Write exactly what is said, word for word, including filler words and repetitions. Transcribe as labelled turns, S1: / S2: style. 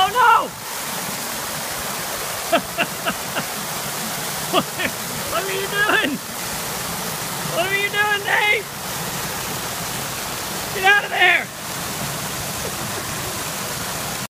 S1: Oh no! what, what are you doing? What are you doing, Dave? Get out of there!